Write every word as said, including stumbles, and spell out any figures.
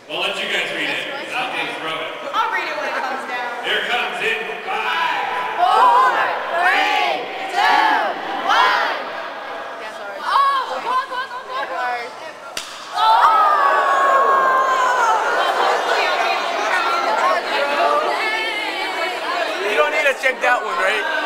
We'll let you guys read it. I'm going to throw it. I'll read it when it comes down. Here comes in five, four, three, two, one. Yeah, sorry. Oh, come on, come on, come on, come on. Oh! You don't need to check that one, right?